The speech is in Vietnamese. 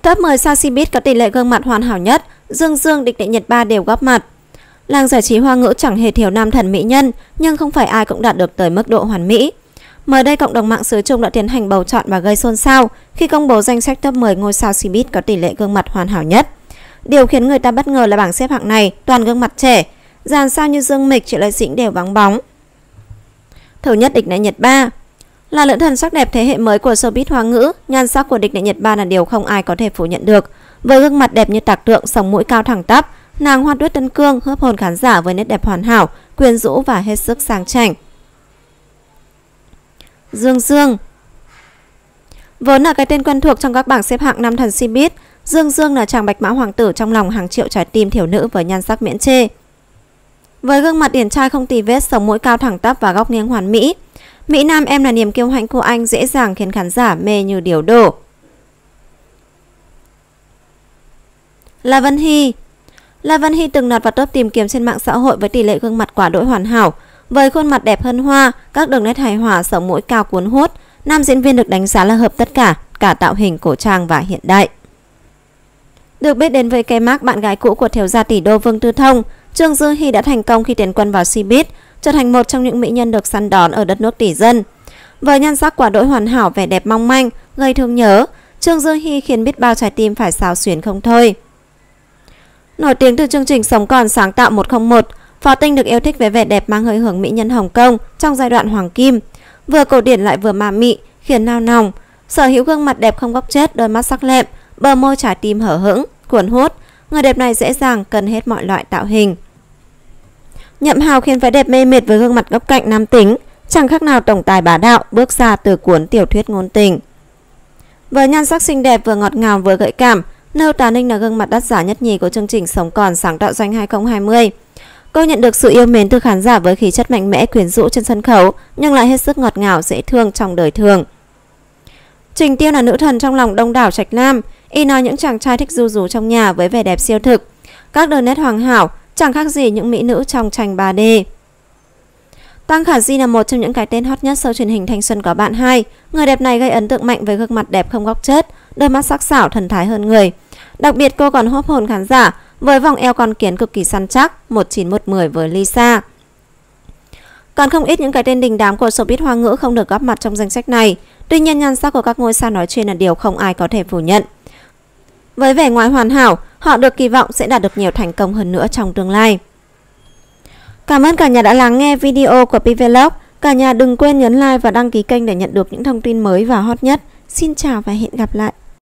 Top 10 sao showbiz có tỷ lệ gương mặt hoàn hảo nhất, Dương Dương, Địch Đệ Nhật Ba đều góp mặt. Làng giải trí Hoa ngữ chẳng hề thiếu nam thần mỹ nhân, nhưng không phải ai cũng đạt được tới mức độ hoàn mỹ. Mới đây, cộng đồng mạng xứ Trung đã tiến hành bầu chọn và gây xôn xao khi công bố danh sách top 10 ngôi sao showbiz có tỷ lệ gương mặt hoàn hảo nhất. Điều khiến người ta bất ngờ là bảng xếp hạng này toàn gương mặt trẻ, dàn sao như Dương Mịch, Triệu Lệ Dĩnh đều vắng bóng. Thứ nhất, Địch Đệ Nhật Ba. Là nữ thần sắc đẹp thế hệ mới của showbiz Hoa ngữ, nhan sắc của Địch Đệ Nhật Ba là điều không ai có thể phủ nhận được. Với gương mặt đẹp như tạc tượng, sống mũi cao thẳng tắp, nàng hoa tuyết tân cương hớp hồn khán giả với nét đẹp hoàn hảo, quyến rũ và hết sức sang chảnh. Dương Dương. Vốn là cái tên quen thuộc trong các bảng xếp hạng nam thần showbiz, Dương Dương là chàng bạch mã hoàng tử trong lòng hàng triệu trái tim thiếu nữ với nhan sắc miễn chê. Với gương mặt điển trai không tì vết, sống mũi cao thẳng tắp và góc nghiêng hoàn mỹ, Mỹ Nam em là niềm kiêu hãnh của anh, dễ dàng khiến khán giả mê như điếu đổ. La Vân Hy. La Vân Hy từng lọt vào top tìm kiếm trên mạng xã hội với tỷ lệ gương mặt quá đỗi hoàn hảo. Với khuôn mặt đẹp hơn hoa, các đường nét hài hòa, sống mũi cao cuốn hút, nam diễn viên được đánh giá là hợp tất cả tạo hình cổ trang và hiện đại. Được biết đến với cái mác bạn gái cũ của thiếu gia tỷ đô Vương Tư Thông, Trương Dư Hi đã thành công khi tiến quân vào showbiz, trở thành một trong những mỹ nhân được săn đón ở đất nước tỷ dân. Với nhan sắc quá đỗi hoàn hảo, vẻ đẹp mong manh, gây thương nhớ, Trương Dư Hi khiến biết bao trái tim phải xao xuyến không thôi. Nổi tiếng từ chương trình Sống Còn sáng tạo 101, Phó Tinh được yêu thích với vẻ đẹp mang hơi hướng mỹ nhân Hồng Kông trong giai đoạn hoàng kim, vừa cổ điển lại vừa ma mị, khiến nao nòng. Sở hữu gương mặt đẹp không góc chết, đôi mắt sắc lẹm, bờ môi trái tim hở hững, cuốn hút, người đẹp này dễ dàng cân hết mọi loại tạo hình. Nhậm Hào khiến vẻ đẹp mê mệt với gương mặt góc cạnh nam tính, chẳng khác nào tổng tài bá đạo bước ra từ cuốn tiểu thuyết ngôn tình. Với nhan sắc xinh đẹp vừa ngọt ngào vừa gợi cảm, Nâu Tà Ninh là gương mặt đắt giá nhất nhì của chương trình Sống Còn sáng tạo doanh 2020. Cô nhận được sự yêu mến từ khán giả với khí chất mạnh mẽ quyến rũ trên sân khấu, nhưng lại hết sức ngọt ngào dễ thương trong đời thường. Trình Tiêu là nữ thần trong lòng đông đảo trạch nam, y nói những chàng trai thích ru rú trong nhà với vẻ đẹp siêu thực, các đường nét hoàn hảo, chẳng khác gì những mỹ nữ trong tranh 3D. Tăng Khả Di là một trong những cái tên hot nhất sau truyền hình Thanh Xuân Có Bạn 2. Người đẹp này gây ấn tượng mạnh với gương mặt đẹp không góc chết, đôi mắt sắc sảo thần thái hơn người. Đặc biệt cô còn hốt hồn khán giả với vòng eo con kiến cực kỳ săn chắc, 19110 với Lisa. Còn không ít những cái tên đình đám của showbiz Hoa ngữ không được góp mặt trong danh sách này. Tuy nhiên nhan sắc của các ngôi sao nói trên là điều không ai có thể phủ nhận. Với vẻ ngoài hoàn hảo, họ được kỳ vọng sẽ đạt được nhiều thành công hơn nữa trong tương lai. Cảm ơn cả nhà đã lắng nghe video của Pvlog. Cả nhà đừng quên nhấn like và đăng ký kênh để nhận được những thông tin mới và hot nhất. Xin chào và hẹn gặp lại.